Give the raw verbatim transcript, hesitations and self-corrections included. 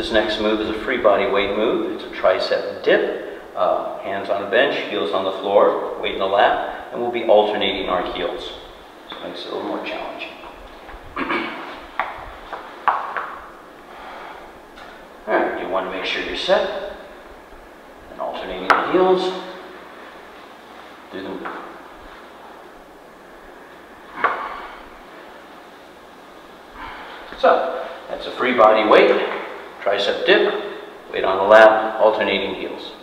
This next move is a free body weight move. It's a tricep dip, uh, hands on a bench, heels on the floor, weight in the lap, and we'll be alternating our heels. So it makes it a little more challenging. Alright, you want to make sure you're set, and alternating the heels. Do them. So, that's a free body weight, tricep dip, weight on the lap, alternating heels.